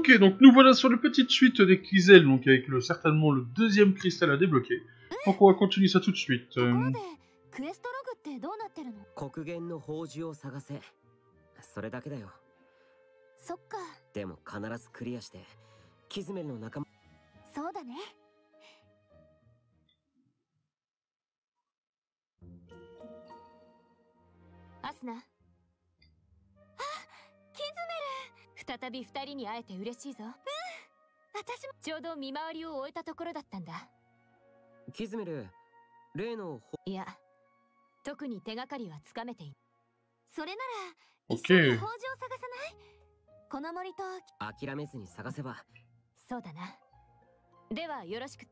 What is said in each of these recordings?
Ok, donc nous voilà sur la petite suite des Kizel, donc avec certainement le deuxième cristal à débloquer. Donc on va continuer ça tout de suite. クエストログってどうなってるの？ 黒源の宝珠を探せ。それだけだよ。 そっか。 でも必ずクリアしてキズメルの仲間。 そうだね。アスナ。あ、キズメル。再び二人に会えて嬉しいぞ。私もちょうど見回りを終えたところだったんだ。 キズメル、例のいや、特に手がかりはつかめていない。それなら一 Ok. 緒に宝珠を探さない？この森と。 諦めずに探せば。 そうだな。ではよろしく。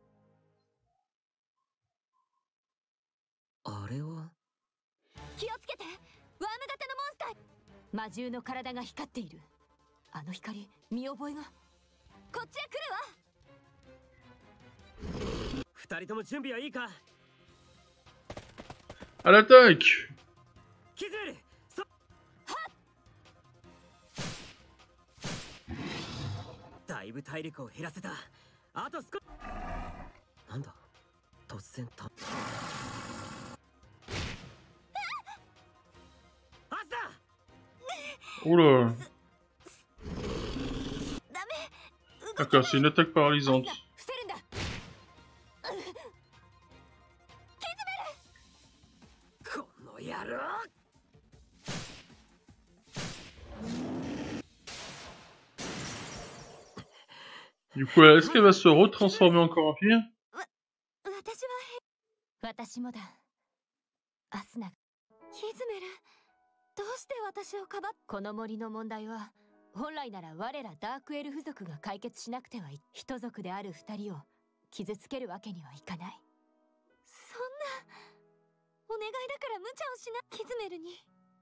あれは気をつけて。ワーム型のモンスター。魔獣の体が光っている。あの光、見覚えが。こっちへ来るわ。 二人とも準備はいいか？ À l'attaque! キズメル、だいぶ体力を減らせた。あと少し。なんだ突然た。アスだ。 Oula! ダメ。 D'accord, c'est une attaque paralysante. 伏せるんだ。 この野郎。 Du coup, est-ce qu'elle va se retransformer encore en pire? 私もだ。アスナ。キズメル、どうして私をかばっ。この森の問題は本来なら我らダークエルフ族が解決しなくてはい。人族である二人を傷つけるわけにはいかない。そんなお願いだから無茶をしな。キズメルに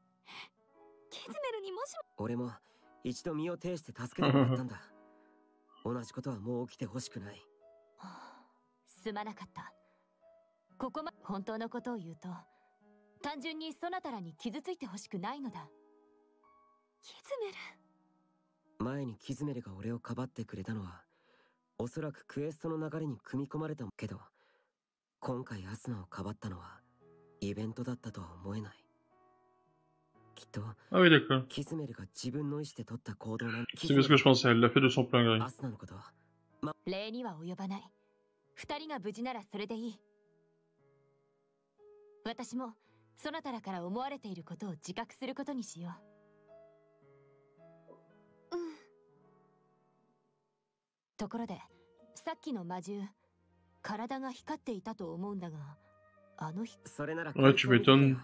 もしも。 俺も一度身を挺して助けてもらったんだ。同じことはもう起きてほしくない。 すまなかった。ここま本当のことを言うと、単純にソナタラに傷ついてほしくないのだ。キズメル。 前にキズメルが俺をかばってくれたのはおそらくクエストの流れに組み込まれたけど、今回アスナをかばったのはイベントだったとは思えない。きっと Ah oui, d'accord. キズメルが自分の意思で取った行動なん。 C'est bien ce que je pensais, elle l'a fait de son plein gré. アスナのことは礼には及ばない。二人が無事ならそれでいい。私もそなたらから思われていることを自覚することにしよう。ところで、さっきの魔獣、体が光っていたと思うんだが、あの日。 それなら Ouais, tu m'étonnes.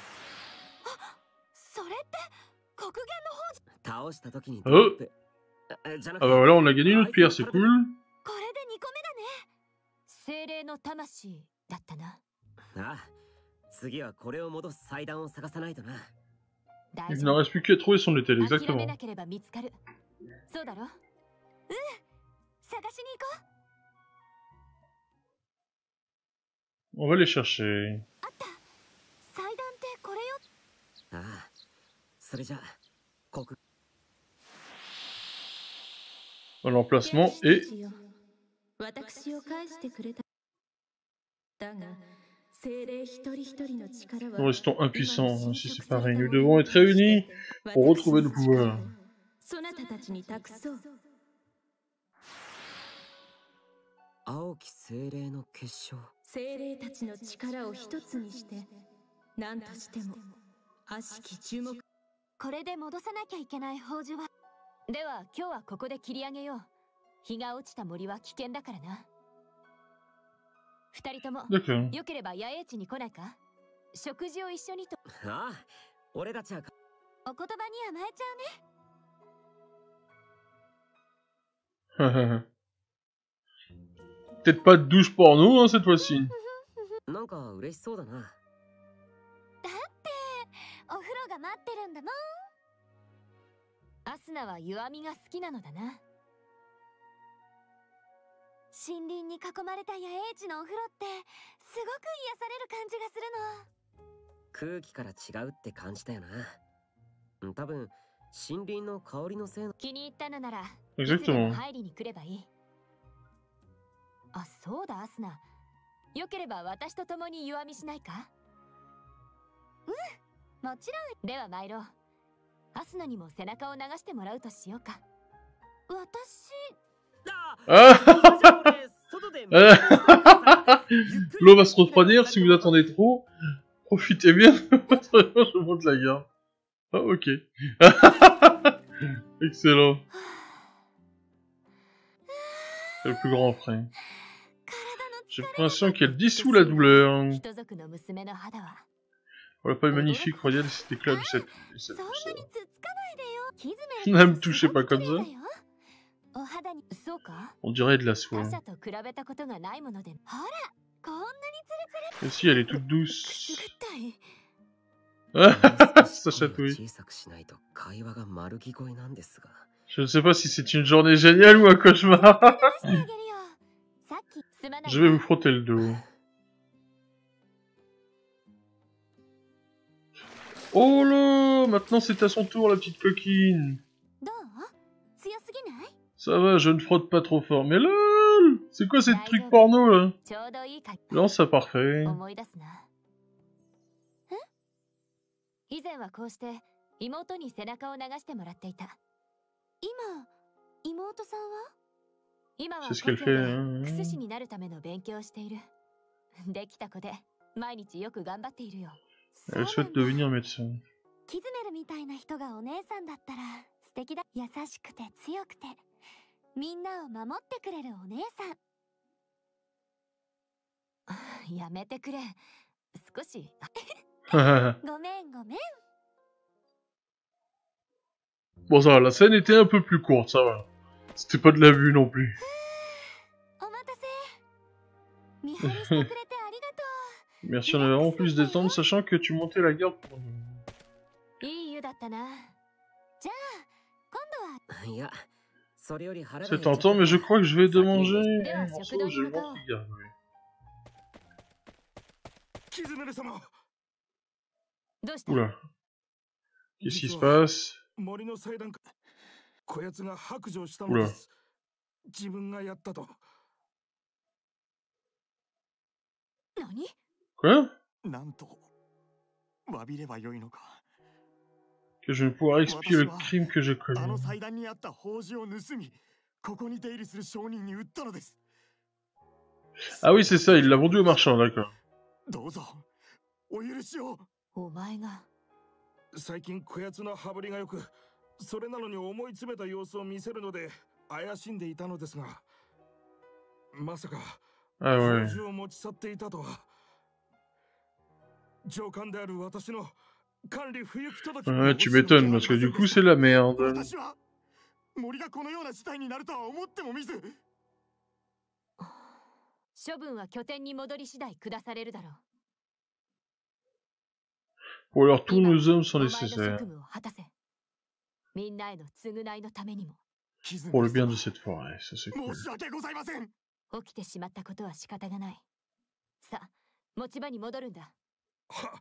それって黒源の宝珠。 倒した時に Oh! じゃな Ah く bah voilà, on a gagné une autre pierre, c'est cool. これで2個目だね。精霊の魂だったな。 ああ、次はこれを戻す祭壇を探さないとな。 Il n'en reste plus qu'à trouver son étel, 諦 exactement. めなければ見つかる。そうだろ？探しに行こう。 On va les chercher. あった。祭壇ってこれよ。 ああ、それじゃ黒。 L'emplacement est... 私を返してくれた。だが、精霊一人一人の力は。 Nous restons impuissants, ainsi c'est pareil. Nous devons être réunis pour retrouver le pouvoir. そなたたちに託そう。 青き精霊の結晶。 精霊たちの力を一つにして、何としても悪しき注目。 これで戻さなきゃいけない宝珠は。では今日はここで切り上げよう。日が落ちた森は危険だからな。二人とも D'accord. よければ野営地に来ないか？食事を一緒にと。 ああ、俺たちは。 お言葉に甘えちゃうね。 Peut-être pas de douche porno, hein, cette fois-ci. なんか嬉しそうだな。 だってお風呂が待ってるんだもん。アスナは弱みが好きなのだな。森林に囲まれた野営地のお風呂ってすごく癒される感じがするの。 空気から違うって感じたよな。多分森林の香りのせいの。 気に入ったのなら、 Exactement. いつでも入りに来ればいい。あ、そうだ、アスナ。よければ私と共に弱みしないか？うん、もちろん。では参ろう。アスナにも背中を流してもらうとしようか。私、 Ah L'eau va se refroidir si vous attendez trop. Profitez bien de votre je monte la garde. Ah, ok. Excellent. C'est le plus grand frein. J'ai l'impression qu'elle dissout la douleur. 人族の娘の肌は Voilà pas magnifique, regardez cet éclat de cette... そんなにつっつかないでよ。キズメ Ne me touchez pas comme ça. お肌に、そうか？ On dirait de la soie. 他者と比べたことがないもので、ほら、こんなにツルツル。 Et si, elle est toute く douce. すぐったい。 Ça chatouille. 小さくしないと会話が丸聞こえなんですが。 Je ne sais pas si c'est une journée géniale ou un cauchemar. 出してあげるよ。さっきすまない。 Je vais vous frotter le dos. Oh là! Maintenant c'est à son tour, la petite coquine. どう？強すぎない？ Ça va, je ne frotte pas trop fort. Mais lol! C'est quoi cette truc porno là? ちょうどいいか。 Non, ça parfait. 思い出すな。え？以前はこうして妹に背中を流してもらっていた。今、妹さんは？今は C'est ce qu'elle 故 fait. 郷で Hein. クス師になるための勉強をしている。できた子で毎日よく頑張っているよ。 Elle souhaite devenir médecin. キズメルみたいな人がお姉さんだったら素敵だ。優しくて強くてみんなを守ってくれるお姉さん。やめてくれ。少し。ごめんごめん。 Bon, ça va, la scène était un peu plus courte, ça va. C'était pas de la vue non plus. お待たせ。見張りしてくれてありがと Merci, on avait vraiment plus détendre, sachant que tu montais la garde pour nous. う。いい湯だったな。じゃあ、今度は。 いや、それより腹が C'est tentant, mais je crois que je vais de manger D'accord. un morceau, je monte les gardes, oui. キズメル様、 どうした？ Oula. Qu'est-ce qui se passe? 森の祭壇かこやつが白状したのです。自分がやったと。 何？ Quoi? なんと詫びればよいのか。 Que je vais pouvoir expier le crime que j'ai あの commis. 祭壇にあった宝珠を盗み、ここに出入りする商人に売ったのです。 Ah oui, c'est ça, il l'a vendu au marchand, d'accord. どうぞお許しを。 お前が。 最近こやつの羽振りがよく、それなのに思い詰めた様子を見せるので怪しんでいたのですが、まさか Ah 宝 ouais. 珠を持ち去っていたとは。上官である私の管理不行き届き。 Ouais, tu m'étonnes, parce que du coup, c'est la merde. 私は森がこのような事態になるとは思ってもみず。 処分は拠点に戻り次第下されるだろう。 Ou alors tous nos hommes sont お前の職 nécessaires 務を果たせ。みんなへの償いのためにも。 pour le bien de cette forêt, ça c'est cool. 申し訳ございません。 起きてしまったことは仕方がない。さあ、持ち場に戻るんだ。 は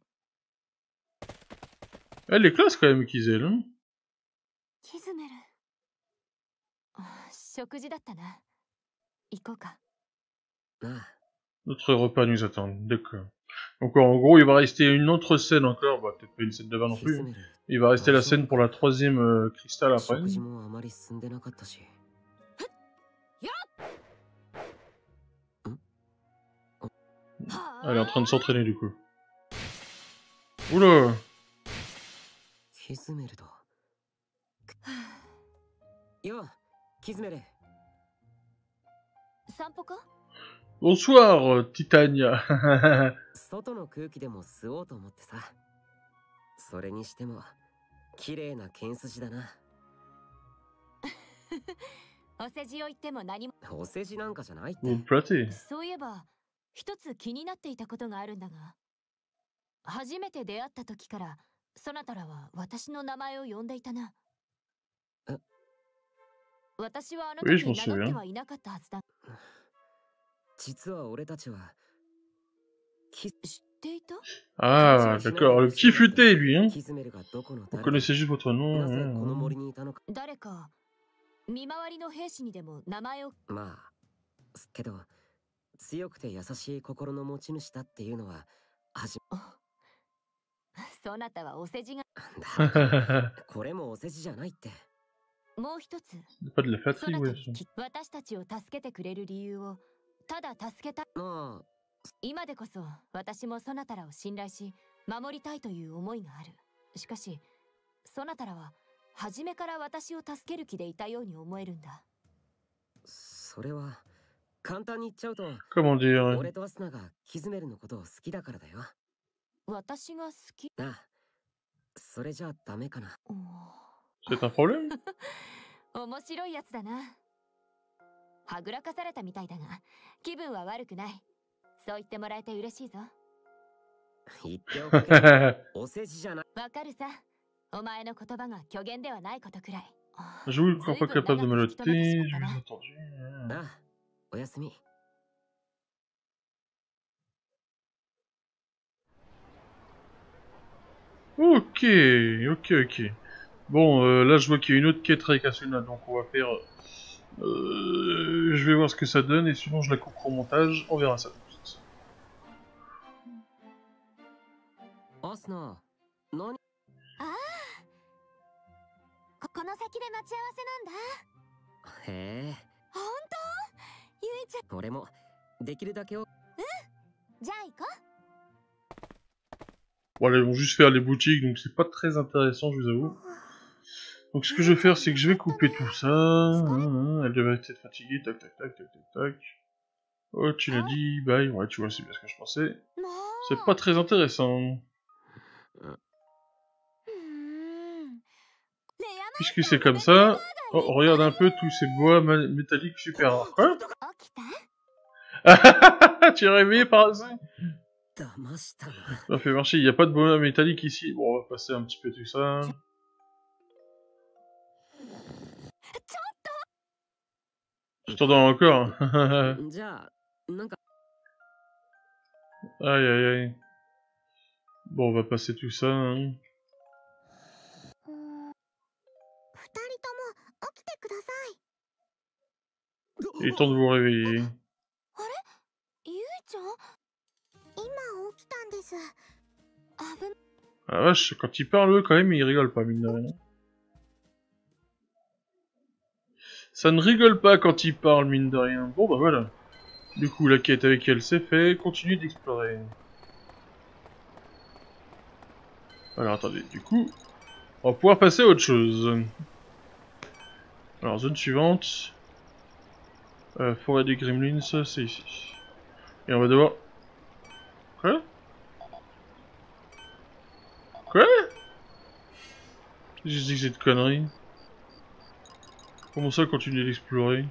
Elle est classe quand même, Kizel. Hein. キズメル。食事だったな。行こうか。 Notre repas nous attend, d'accord. Donc en gros, il va rester une autre scène encore, bah, peut-être pas une scène de bain non plus. Hein. Il va rester la scène pour la troisième cristal après. 食事もあまり進んでなかったし。 Elle est en train de s'entraîner du coup. Oula! キズメルだ。よ、キズメル。 散歩か？ Bonsoir, Titania. 外の空気でも吸おうと思ってさ。それにしても綺麗な剣筋だな。 お世辞を言っても何も。 お世辞なんかじゃないって。 Vous me platez. そういえば、一つ気になっていたことがあるんだが、初めて出会った時からそなたらは私の名前を呼んでいたな。 え？ 私はあの Oui, 時 je m'en 名乗って souviens. はいなかったはずだ。 実は俺たちはっていた Ah, d'accord. Le petit futé, lui, hein. キズメルがどこの Vous 誰 connaissez juste votre な nom. ぜ hein, この hein. 森にいたのか。 誰か見回りの兵士にでも名前をまあけど強くて優しい心の持ち主だっていうのは初そなたはお世辞がめだこれもお世辞じゃないって。 もう一つ Pas de la そ flatterie, なた ouais. に私たちを助けてくれる理由をただ助けたまあ今でこそ私もそなたらを信頼し守りたいという思いがある。しかしそなたらは初めから私を助ける気でいたように思えるんだ。 それは簡単に言っちゃうと Comment dire? 俺とアスナがキズメルのことを好きだからだよ。 私が好き。 ああそれじゃあダメかな。 C'est un problème? 面白いやつだな。はぐらかされたみたいだが気分は悪くない。そう言ってもらえて嬉しいぞ。 言っておくけどお世辞じゃない。 わかるさ。お前の言葉が虚言ではないことくらい。 Je vous crois pas capable de me noter, je vous ai entendu. ああおやすみ。 Ok, ok. Bon, là je vois qu'il y a une autre quête avec Asuna, donc on va faire... je vais voir ce que ça donne, et sinon je la couperai au montage, on verra ça tout de suite. アスナ何。 ああ、この先で待ち合わせなんだ。 へえ本当？ゆいちゃん。 俺もできるだけを。 じゃあ行こう。 Voilà, ils vont juste faire les boutiques, donc c'est pas très intéressant, je vous avoue. Donc ce que je vais faire, c'est que je vais couper tout ça. Elle devait être fatiguée, tac tac tac tac tac tac. Oh, tu l'as dit, bye, ouais, tu vois, c'est bien ce que je pensais. C'est pas très intéressant. Puisque c'est comme ça... Oh, regarde un peu tous ces bois métalliques super rares. Quoi? Tu es réveillé par hasard? 騙したな。 Ça fait marcher, il n'y a pas de bois métallique ici. Bon, on va passer un petit peu tout ça. Je t'entends encore. じゃあなんか Aïe aïe aïe. Bon, on va passer tout ça. Hein. Il est temps de vous réveiller. Ah vache, quand il parle, eux, quand même, ils rigolent pas, mine de rien. Ça ne rigole pas quand il parle, mine de rien. Bon, bah voilà. Du coup, la quête avec elle, c'est fait. Continue d'explorer. Alors, attendez, du coup... On va pouvoir passer à autre chose. Alors, zone suivante. Forêt des Gremlins, c'est ici. Et on va devoir... Quoi? Quoi? J'ai dit que cette connerie. Comment ça, continuer d'explorer?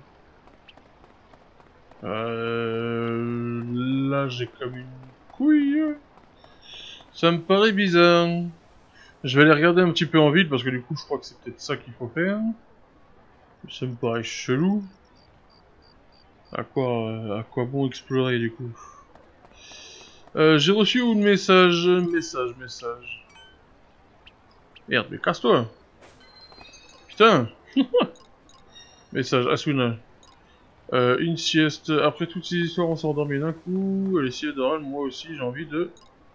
Là, j'ai comme une couille. Ça me paraît bizarre. Je vais aller regarder un petit peu en ville, parce que du coup, je crois que c'est peut-être ça qu'il faut faire. Ça me paraît chelou. À quoi bon explorer, du coup? J'ai reçu un message. Message. Merde, mais casse-toi. Putain. Message, Asuna. Une sieste. Après toutes ces histoires, on s'est endormi d'un coup. Les siestes d'oral, moi aussi, j'ai envie de...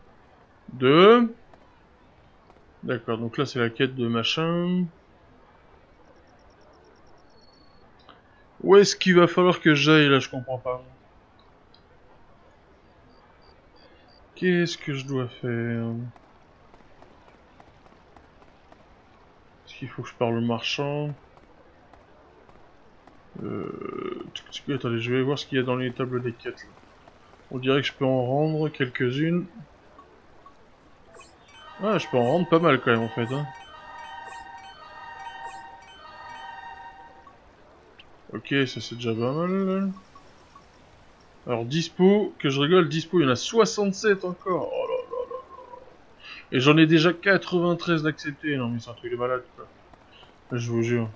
D'accord, donc là, c'est la quête de machin. Où est-ce qu'il va falloir que j'aille, là? Je comprends pas. Qu'est-ce que je dois faire? Est-ce qu'il faut que je parle au marchand? Attendez, je vais voir ce qu'il y a dans les tables des quêtes. Là. On dirait que je peux en rendre quelques-unes. Ah, je peux en rendre pas mal quand même en fait. Hein. Ok, ça c'est déjà pas mal. Alors dispo, que je rigole, dispo, il y en a 67 encore. Oh là là là là. Et j'en ai déjà 93 d'acceptés. Non mais c'est un truc de malade quoi. Je vous jure.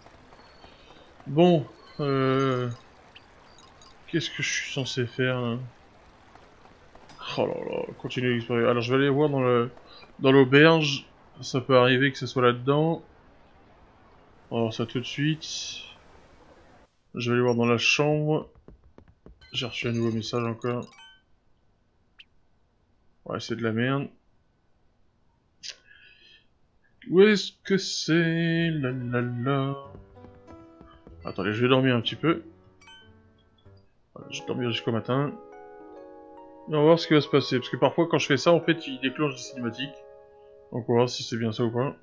Bon, qu'est-ce que je suis censé faire là? Oh là là, continue d'explorer. Alors je vais aller voir dans l'auberge. Ça peut arriver que ce soit là-dedans. On va voir ça tout de suite. Je vais aller voir dans la chambre. J'ai reçu un nouveau message encore. Ouais, c'est de la merde. Où est-ce que c'est? La la la. Attendez, je vais dormir un petit peu. Voilà, je vais dormir jusqu'au matin. Et on va voir ce qui va se passer. Parce que parfois, quand je fais ça, en fait, il déclenche des cinématiques. Donc on va voir si c'est bien ça ou pas.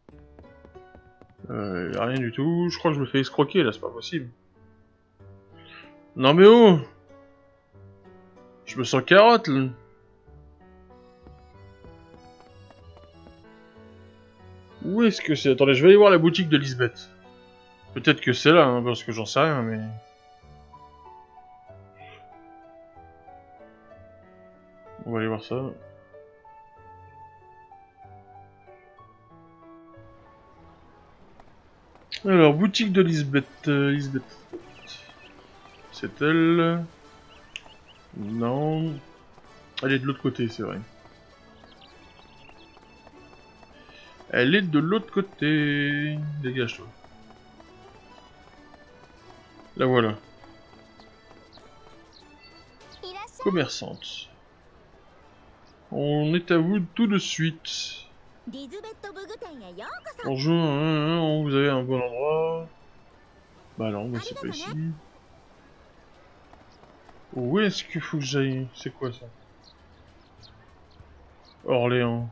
Y a rien du tout. Je crois que je me fais escroquer là, c'est pas possible. Non mais oh! Je me sens carotte là. Où est-ce que c'est? Attendez, je vais aller voir la boutique de Lisbeth. Peut-être que c'est là, hein, parce que j'en sais rien, mais... On va aller voir ça. Alors, boutique de Lisbeth. Lisbeth. C'est elle. Non. Elle est de l'autre côté, c'est vrai. Elle est de l'autre côté. Dégage-toi. La voilà. Commerçante. On est à vous tout de suite. Bonjour, vous avez un bon endroit. Bah non, mais c'est pas ici. Où est-ce qu'il faut que j'aille? C'est quoi ça? Orléans.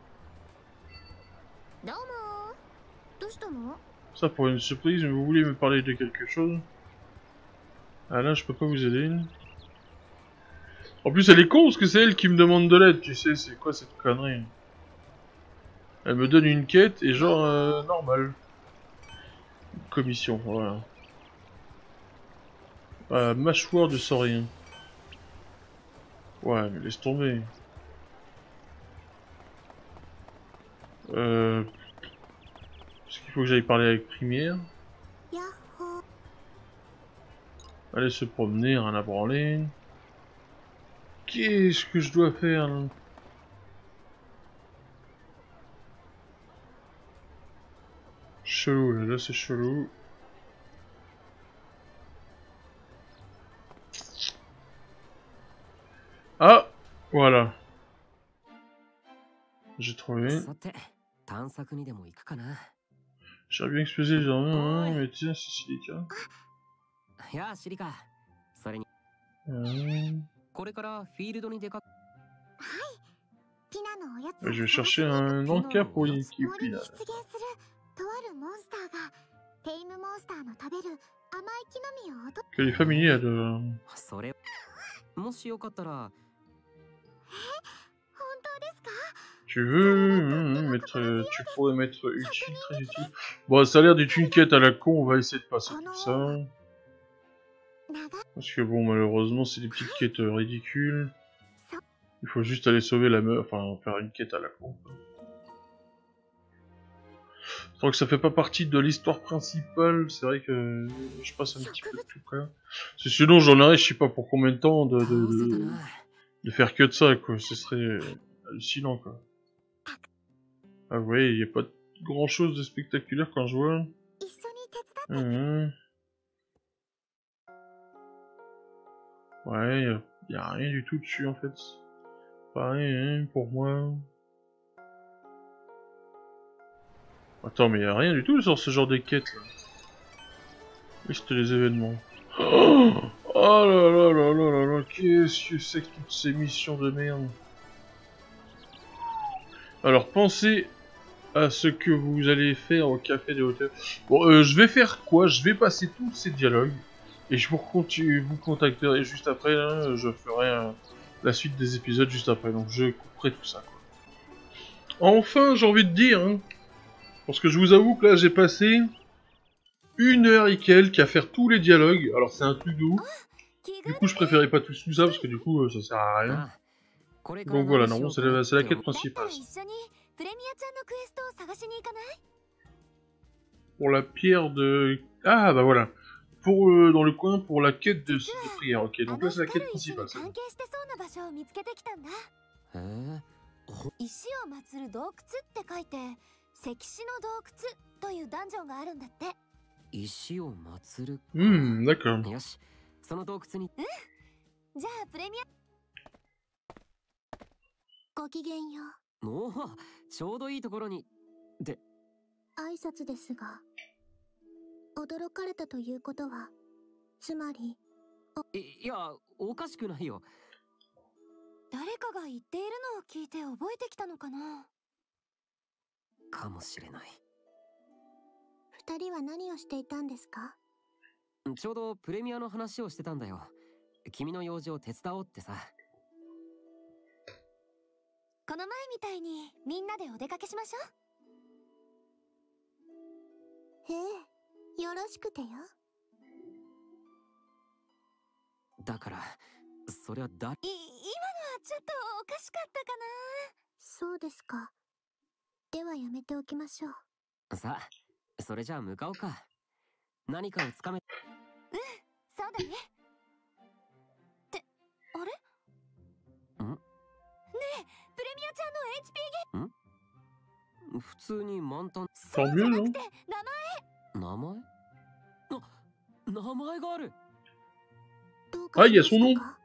Ça pour une surprise, mais vous voulez me parler de quelque chose? Ah là, je peux pas vous aider. En plus, elle est con parce que c'est elle qui me demande de l'aide, tu sais, c'est quoi cette connerie? Elle me donne une quête et genre, normal. Commission, voilà. Mâchoire de saurien. Ouais, mais laisse tomber. Est-ce qu'il faut que j'aille parler avec Primière? Allez se promener, rien à branler. Qu'est-ce que je dois faire là? Chelou, là c'est chelou. Ah, voilà. J'ai trouvé. J'aurais bien explosé les jardins, mais tiens, c'est silica. Je vais chercher un encas pour Yuki là. Que les familiers adorent. Tu veux tu pourrais mettre utile, très utile. Bon, ça a l'air d'être une quête à la con, on va essayer de passer tout ça. Parce que bon, malheureusement, c'est des petites quêtes ridicules. Il faut juste aller sauver la meuf, enfin, faire une quête à la con. Tant que ça fait pas partie de l'histoire principale, c'est vrai que je passe un petit peu de tout près. Parce que sinon, j'en aurais, je sais pas pour combien de temps de faire que de ça, quoi. Ce serait hallucinant, quoi. Ah ouais, il n'y a pas grand chose de spectaculaire quand je vois. Ouais, y a rien du tout dessus en fait. Pareil, hein, pour moi. Attends, mais y a rien du tout sur ce genre de quête là. Liste les événements. Oh là là là là là là, qu'est-ce que c'est que toutes ces missions de merde. Alors pensez à ce que vous allez faire au café des hauteurs. Bon, je vais faire quoi? Je vais passer tous ces dialogues. Et je vous contacterai juste après, là, je ferai la suite des épisodes juste après, donc je couperai tout ça, quoi. Enfin, j'ai envie de dire, hein, parce que je vous avoue que là, j'ai passé 1 heure et quelques à faire tous les dialogues, alors c'est un truc de ouf. Du coup, je préférais pas tout ça, parce que du coup, ça sert à rien. Donc voilà, non, c'est la quête principale. Pour la pierre de... Ah, bah voilà. Pour dans le coin pour la quête de prière. Ok, donc là c'est la quête principale. Ça. へえ。 石を祀る洞窟って書いて石獅の洞窟というダンジョンがあるんだって。 石を祀るか。 D'accord. よし、その洞窟に。 じゃあプレミア。 ごきげんよう。 おお、ちょうどいいところに。で、 挨拶ですが、驚かれたということは、つまり、 いや、おかしくないよ。 誰かが言っているのを聞いて覚えてきたのかな。 かもしれない。 二人は何をしていたんですか？ ちょうどプレミアの話をしてたんだよ。君の用事を手伝おうってさ。 この前みたいにみんなでお出かけしましょう。 へえ、よろしくてよ。 だから、そりゃ今のはちょっとおかしかったかな。 そうですか。ではやめておきましょう。 さあ、それじゃあ向かおうか。何かをつかめ。 そうだね。ってあれ？ ん？ ねえ、プレミアちゃんの HP ゲ普通に満タン。 そうじゃなくて名前？名前がある。 どうかしましたか？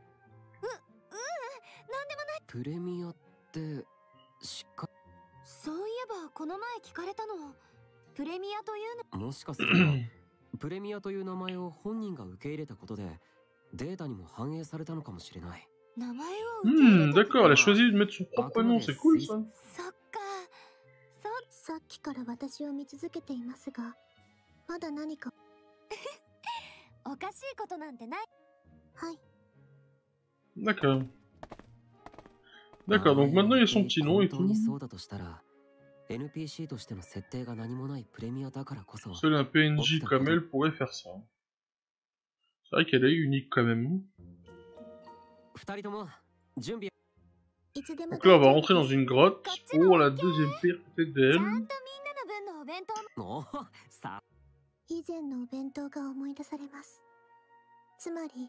なんでもない。 プレミアってしっかそういえばこの前聞かれたの。プレミアというの。 もしかするとプレミアという名前を本人が受け入れたことでデータにも反映されたのかもしれない。 名前を受け入れた。 D'accord, elle a choisi de mettre son propre nom, c'est cool ça. そっか。 さっきから私を見続けていますが、まだ何か。 おかしいことなんてない。 はい。 D'accord. D'accord, donc maintenant il y a son petit nom et 本当 tout. にそうだとしたら NPC としての設定が何もないプレミアだからこそ。 Seul un PNJ comme elle pourrait faire ça. C'est vrai qu'elle est unique quand même. 二人とも準備。 いつでも Donc là on va rentrer dans une grotte pour la deuxième pierre peut-être ちゃ d'elle. んとみんなの分のお弁当も。 おお、さあ。 以前のお弁当が思い出されます。つまり、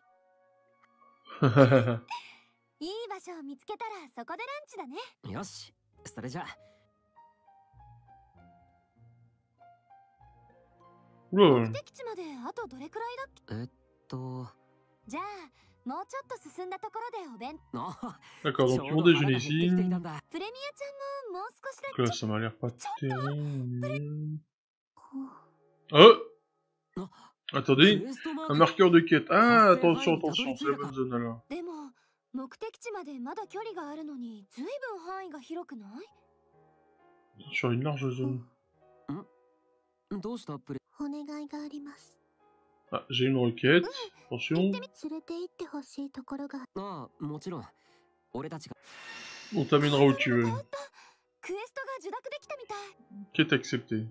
いい場所を見つけたらそこでランチだね。 よし、それじゃあ。 Oula. 目的地まであとどれくらいだっけ。じゃあもうちょっと進んだところでお弁当。 D'accord, donc ils vont déjeuner ici. プレミアちゃんももう少しだ Donc là ça m'a l'air pas terrible. こ Oh! Attendez, un marqueur de quête. Ah, attention, attention, c'est la bonne zone alors. でも目的地までまだ距離があるのに随分範囲が広くない？ Sur une large zone. どうしたプレ。 うお願いがあります。 Ah, j'ai une requête. Attention. 連れて行ってほしいところが。 ああ、もちろん。俺たちが。 On t'amènera où tu veux. クエストが受諾できたみたい。 Quête acceptée.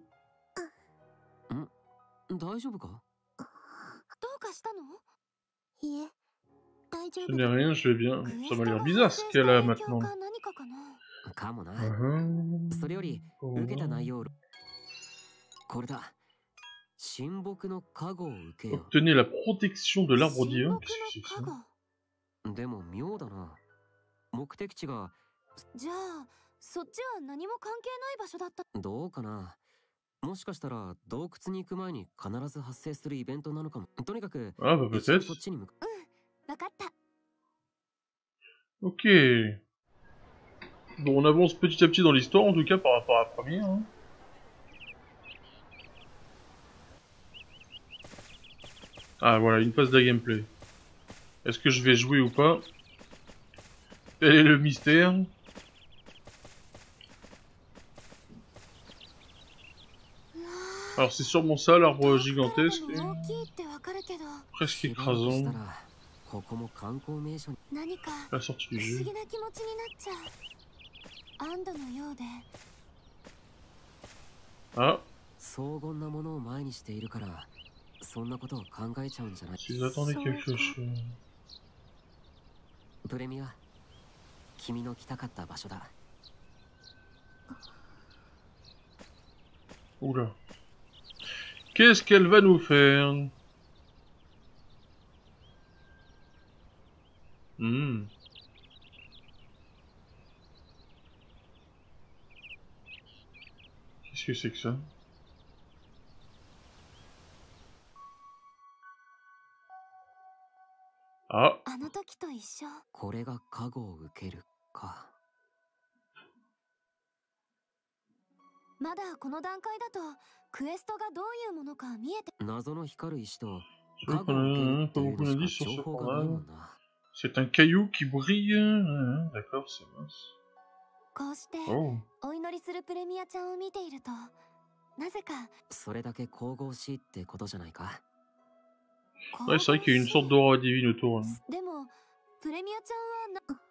大丈夫か？ どうかしたの？ いえ、大丈 Ce 夫 n'est rien, je vais bien. Ça m'a l'air bizarre ce qu'elle a maintenant. 何かかな。 かもな。 Uh-huh. それより受けた内容。これだ。神木の加護を受けよ Obtenez la protection de l'arbre divin. 神 Qu'est-ce que 木 c'est の que 加 ça? 護。 でも妙だな。目的地が。 じゃあそっちは何も関係ない場所だった。 どうかな。もしかしたら洞窟に行く前に必ず発生するイベントなのかも。とにかく Ah bah 一度 peut-être. そっちに向かわかった。 Ok. Bon, on avance petit à petit dans l'histoire, en tout cas par rapport à la première. Hein. Ah voilà, une phase de gameplay. Est-ce que je vais jouer ou pas? Quel est le mystère? Alors c'est sûrement ça, l'arbre gigantesque. 大きいってわかるけど、 Presque 知らんとした écrasant. らここも観光名所に。 何か La sortie 不 du 思 jeu. 議な気持ちになっちゃう。安堵のようで。 Ah, 荘厳なものを前にしているからそんなことを考えちゃうんじゃない。 s'ils attendaient quelque chose. プレミア、君の来たかった場所だ。 Oula. Qu'est-ce qu'elle va nous faire? Qu'est-ce que c'est que ça? Ah, あの時と一緒。 これが加護を受けるか。 まだこの段階だとクエストがどういうものか見えて。 謎の光る石と c'est 加 vrai 護 qu'on を受ける a って pas いう beaucoup の d'indices しか sur ce 情報がないも journal. んな。 C'est un caillou qui brille. D'accord, c'est mince. こうして Oh. お祈りするプレミアちゃんを見ていると、なぜかそれだけ神々しいってことじゃないか。 Ouais, c'est vrai qu'il y a une sorte d'aura divine autour. Hein. でもプレミアちゃんはな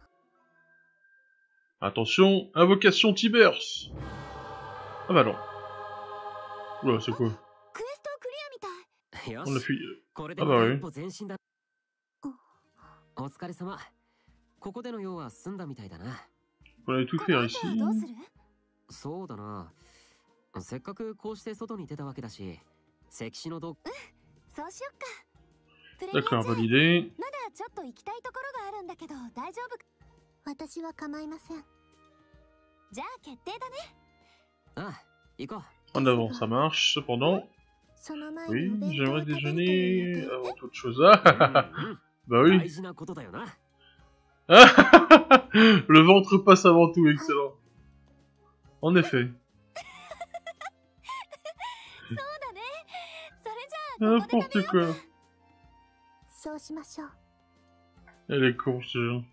Attention, invocation Tibers. Ah bah non. Oula, c'est quoi? クエストクリアみたい。 よ On a し、 fui. これで Ah ま bah た oui. 一歩前進だ。お疲れ様。ここでの用は済んだみたいだな。 On a tout こ faire の ici. 後どうする？ そうだな。せっかくこうして外に出たわけだし、石碑のどそうしよっか。プレミアちゃん、 D'accord, validé. まだちょっと行きたいところがあるんだけど大丈夫？ 私は構いません。 じゃあ決定だね。 ああ、行こう。 En avant, ça marche. Cependant, その前 oui, にお弁当 j'aimerais を食べるという déjeuner 予定 avant toute chose. Ah, うんうん bah oui. 大事なことだよな。 Le ventre passe avant tout, excellent. En effet. そうだね。それじゃあここで N'importe quoi. そうしましょう。 Elle est con, ce genre.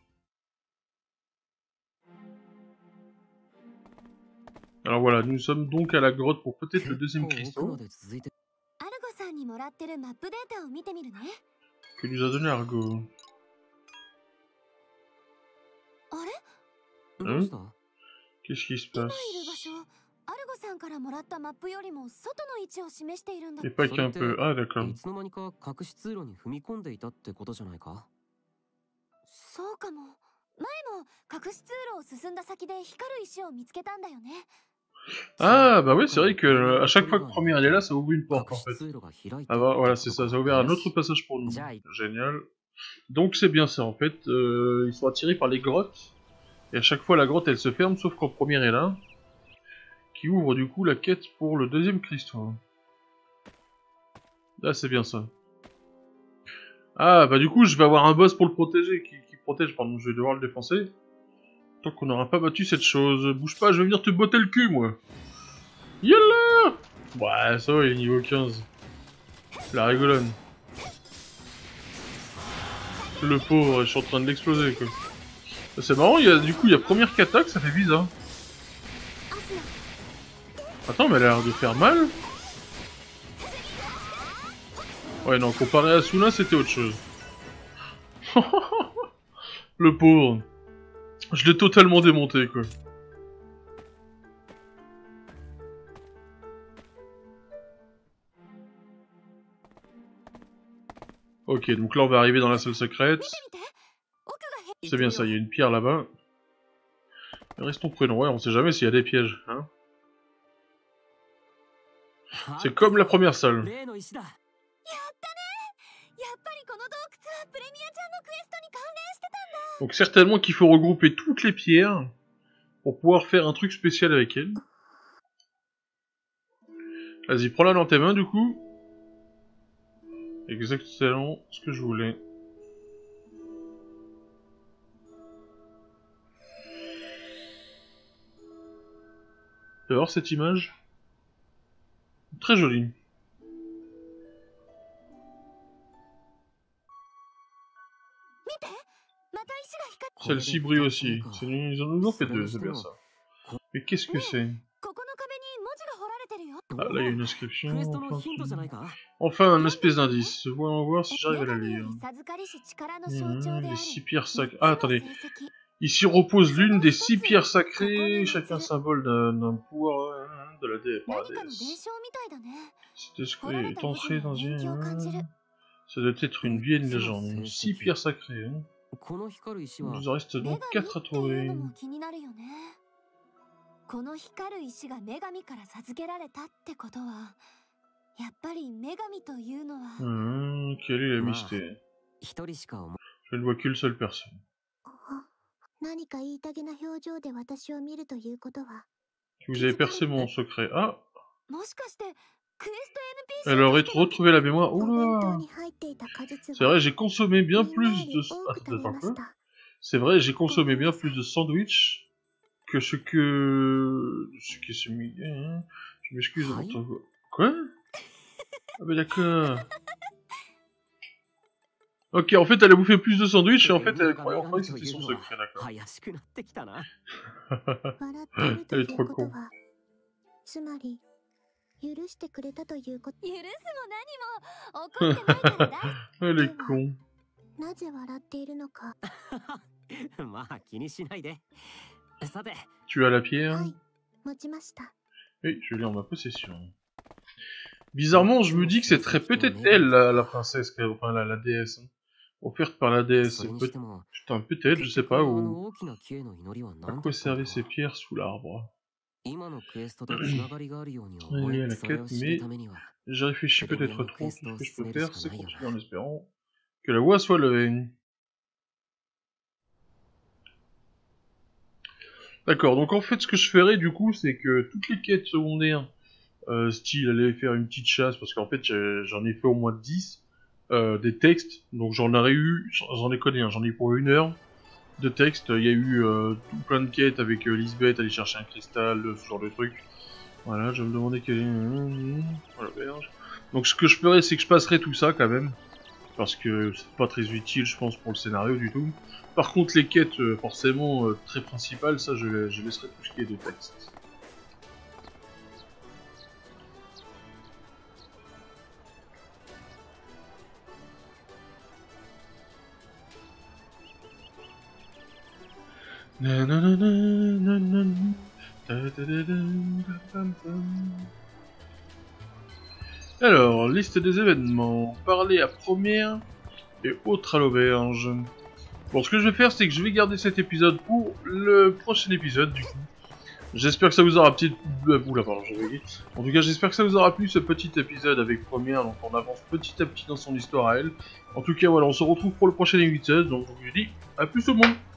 Alors voilà, nous sommes donc à la grotte pour peut-être le deuxième 結構奥ま cristaux で続いてアルゴさんにもらってるマップデータを見てみるね。 que nous a donné Argo. あれ？ どうした？ Qu'est-ce qui se 今い passe? る場所、アルゴさんからもらったマップよりも外の位置を示しているんだ。 Et pas qu'un peu. Ah, d'accord. いつの間にか隠し通路に踏み込んでいたってことじゃないか？ そうかも。前も隠し通路を進んだ先で光る石を見つけたんだよね。 Ah, bah oui, c'est vrai que à chaque fois que Premier elle est là, ça ouvre une porte 隠 en し fait. 通路が開い Ah た bah voilà, c'est ça, ça a ouvert un autre よし passage pour nous. Jai. Génial. Donc c'est bien ça en fait, ils sont attirés par les grottes. Et à chaque fois la grotte elle se ferme, sauf quand Premier est là. Qui ouvre du coup la quête pour le deuxième cristaux. Là c'est bien ça. Ah bah du coup je vais avoir un boss pour le protéger, qui protège, pardon, je vais devoir le défoncer. Tant qu'on n'aura pas battu cette chose. Bouge pas, je vais venir te botter le cul moi. Yallah! Ouais, ça va, il est niveau 15. La rigolonne. Le pauvre, je suis en train de l'exploser quoi. C'est marrant, du coup il y a première qui attaque, ça fait bizarre. Attends, mais elle a l'air de faire mal. Ouais, non, comparé à Suna, c'était autre chose. Le pauvre. Je l'ai totalement démonté quoi. Ok, donc là on va arriver dans la salle secrète. C'est bien ça, il y a une pierre là-bas. Restons prudents, ouais, on sait jamais s'il y a des pièges, hein. C'est comme la première salle. 例の石だ。 やっぱりこの洞窟はプレミアちゃんのクエストに関連してたんだ。 Donc certainement qu'il faut regrouper toutes les pierres pour pouvoir faire un truc spécial avec elles. Vas-y, prends-la dans tes mains du coup. Exactement ce que je voulais. Tu vas voir cette image? Très jolie. Celle-ci brille aussi. Ils en nous ont fait deux, c'est bien ça. Mais qu'est-ce que c'est? ここの壁に文字が彫られてるよ。 Ah, là il y a une inscription. クエストの Enfin, ヒントじゃないか？ enfin, un espèce d'indice. Voyons voir si j'arrive à la 女神よ lire. り授かりし力の象徴であ Les る six pierres 三 sacrées. つ Ah, の attendez. 成績 Ici repose l'une des 6 pierres sacrées, chacun symbole d'un pouvoir de la déesse. 何かの伝承みたいだね。 Cet esprit 彫られ est た文字 entré に dans 年季を感じる。 une... Ça doit être une vieille légende. 6 pierres sacrées, hein. この光る石 Il は nous en reste 女 donc 神 4 à っていう trouver. のも気になるよね。この光る石が女神から授けられたってことは、やっぱり女神というのは、 Quel est le Ah. mystère? 一人しか思 Je ne vois qu'une seule personne. 何か言いたげな表情で私を見るということは、 Vous avez percé mon secret. Ah, もしかしてクエスト NPC elle aurait retrouvé la mémoire. お弁 Oula. 当に入っていた果実 C'est が vrai, j'ai consommé bien みんなよ plus り de... 多く Attends, 食べ attends ま un し peu. た。 C'est vrai, j'ai consommé bien plus de sandwich que ce que... Ce qui s'est mis... Je m'excuse. Aïe. Quoi? Ah bah d'accord. Ok, en fait, elle a bouffé plus de sandwich et en fait, elle croyait que c'était son secret, d'accord. 怪しくなってきたな。 笑っていると Elle い est う trop こと con. は、つまり、許してくれたということ。 許すも何も怒ってないから大 Elle est con. なぜ笑っているのか。 まあ気にしないで。さて、 Tu as la pierre? はい、持ちました。 Oui, je l'ai en ma possession. Bizarrement, je me dis que c'est très peut-être elle, la princesse, enfin la déesse. Hein. Offerte par la déesse. それに Peut- しても、 Putain, peut-être, je sais pas, あ où... の大きな木への祈りは À 何だ quoi ったんだ servaient ces pierres sous l'arbre? 今のクエストとつながりがあるように思 Il y a え la それ quête, を知る mais ためには j'ai réfléchi C'est peut-être bien, trop. Tout ce que je peux Christos, faire, c'est c'est le continuer en espérant que la voie soit levée. D'accord, donc en fait, ce que je ferais du coup, c'est que toutes les quêtes secondaires, style aller faire une petite chasse, parce qu'en fait, j'en ai fait au moins 10, des textes, donc j'en aurais eu, j'en ai connu, hein, j'en ai eu pour 1 heure de texte. Il y a eu tout plein de quêtes avec Lisbeth, aller chercher un cristal, ce genre de truc. Voilà, je vais me demander quel est... Voilà, berge. Donc ce que je ferais, c'est que je passerai tout ça quand même. Parce que c'est pas très utile, je pense, pour le scénario du tout. Par contre, les quêtes, forcément, très principales, ça, je laisserai tout ce qui est de texte. Alors, liste des événements. Parler à première et autres à l'auberge. Bon, ce que je vais faire, c'est que je vais garder cet épisode pour le prochain épisode, du coup. J'espère que ça vous aura petit... Oula, pardon, j'avais dit. En tout cas, j'espère que ça vous aura plu, ce petit épisode avec Première. Donc, on avance petit à petit dans son histoire à elle. En tout cas, voilà, on se retrouve pour le prochain épisode. Donc, je vous dis à plus tout le monde.